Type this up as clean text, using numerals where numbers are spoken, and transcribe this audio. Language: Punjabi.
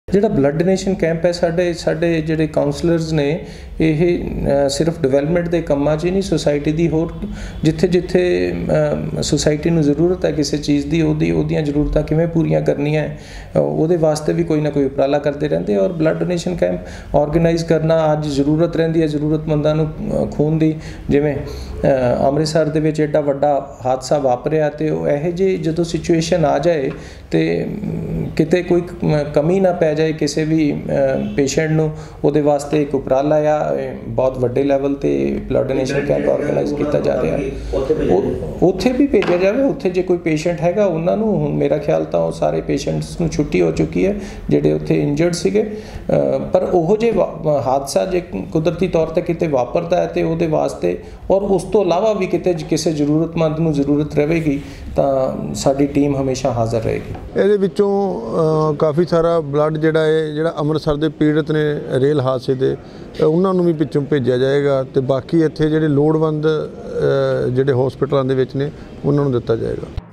ਜਿਹੜਾ ਬਲੱਡ ਡੋਨੇਸ਼ਨ ਕੈਂਪ ਹੈ ਸਾਡੇ ਜਿਹੜੇ ਕਾਉਂਸਲਰਸ ਨੇ ਇਹ ਸਿਰਫ ਡਿਵੈਲਪਮੈਂਟ ਦੇ ਕੰਮਾਂ 'ਚ ਹੀ ਨਹੀਂ, ਸੋਸਾਇਟੀ ਦੀ ਹੋਰ ਜਿੱਥੇ ਸੋਸਾਇਟੀ ਨੂੰ ਜ਼ਰੂਰਤ ਹੈ ਕਿਸੇ ਚੀਜ਼ ਦੀ ਉਹਦੀਆਂ ਜ਼ਰੂਰਤਾਂ ਕਿਵੇਂ ਪੂਰੀਆਂ ਕਰਨੀਆਂ ਉਹਦੇ ਵਾਸਤੇ ਵੀ ਕੋਈ ਨਾ ਕੋਈ ਉਪਰਾਲਾ ਕਰਦੇ ਰਹਿੰਦੇ। ਔਰ ਬਲੱਡ ਡੋਨੇਸ਼ਨ ਕੈਂਪ ਆਰਗੇਨਾਈਜ਼ ਕਰਨਾ ਅੱਜ ਜ਼ਰੂਰਤ ਰਹਿੰਦੀ ਹੈ ਜ਼ਰੂਰਤਮੰਦਾਂ ਨੂੰ ਖੂਨ ਦੀ। ਜਿਵੇਂ ਅੰਮ੍ਰਿਤਸਰ ਦੇ ਵਿੱਚ ਐਡਾ ਵੱਡਾ ਹਾਦਸਾ ਵਾਪਰਿਆ ਅਤੇ ਉਹ ਇਹੋ ਜਿਹੀ ਜਦੋਂ ਸਿਚੁਏਸ਼ਨ ਆ ਜਾਏ ਅਤੇ ਕਿਤੇ ਕੋਈ ਕਮੀ ਨਾ ਪੈ ਜਾਏ ਕਿਸੇ ਵੀ ਪੇਸ਼ੈਂਟ ਨੂੰ, ਉਹਦੇ ਵਾਸਤੇ ਇੱਕ ਉਪਰਾਲਾ ਆ ਬਹੁਤ ਵੱਡੇ ਲੈਵਲ 'ਤੇ ਬਲੱਡ ਡੋਨੇਸ਼ਨ ਕੈਂਪ ਆਰਗੇਨਾਈਜ਼ ਕੀਤਾ ਜਾ ਰਿਹਾ। ਉੱਥੇ ਵੀ ਭੇਜਿਆ ਜਾਵੇ। ਉੱਥੇ ਜੇ ਕੋਈ ਪੇਸ਼ੈਂਟ ਹੈਗਾ ਉਹਨਾਂ ਨੂੰ, ਹੁਣ ਮੇਰਾ ਖਿਆਲ ਤਾਂ ਉਹ ਸਾਰੇ ਪੇਸ਼ੈਂਟਸ ਨੂੰ ਛੁੱਟੀ ਹੋ ਚੁੱਕੀ ਹੈ ਜਿਹੜੇ ਉੱਥੇ ਇੰਜਰਡ ਸੀਗੇ, ਪਰ ਉਹੋ ਜਿਹੇ ਹਾਦਸਾ ਜੇ ਕੁਦਰਤੀ ਤੌਰ 'ਤੇ ਕਿਤੇ ਵਾਪਰਦਾ ਹੈ ਅਤੇ ਉਹਦੇ ਵਾਸਤੇ ਔਰ ਉਸ ਤੋਂ ਇਲਾਵਾ ਵੀ ਕਿਤੇ ਕਿਸੇ ਜ਼ਰੂਰਤਮੰਦ ਨੂੰ ਜ਼ਰੂਰਤ ਰਹੇਗੀ ਤਾਂ ਸਾਡੀ ਟੀਮ ਹਮੇਸ਼ਾ ਹਾਜ਼ਰ ਰਹੇਗੀ। ਇਹਦੇ ਵਿੱਚੋਂ ਕਾਫੀ ਸਾਰਾ ਬਲੱਡ ਜਿਹੜਾ ਅੰਮ੍ਰਿਤਸਰ ਦੇ ਪੀੜਤ ਨੇ ਰੇਲ ਹਾਦਸੇ ਦੇ ਉਹਨਾਂ ਨੂੰ ਵੀ ਪਿੱਛੋਂ ਭੇਜਿਆ ਜਾਏਗਾ ਅਤੇ ਬਾਕੀ ਇੱਥੇ ਜਿਹੜੇ ਲੋੜਵੰਦ ਜਿਹੜੇ ਹਸਪਤਾਲਾਂ ਦੇ ਵਿੱਚ ਨੇ ਉਹਨਾਂ ਨੂੰ ਦਿੱਤਾ ਜਾਏਗਾ।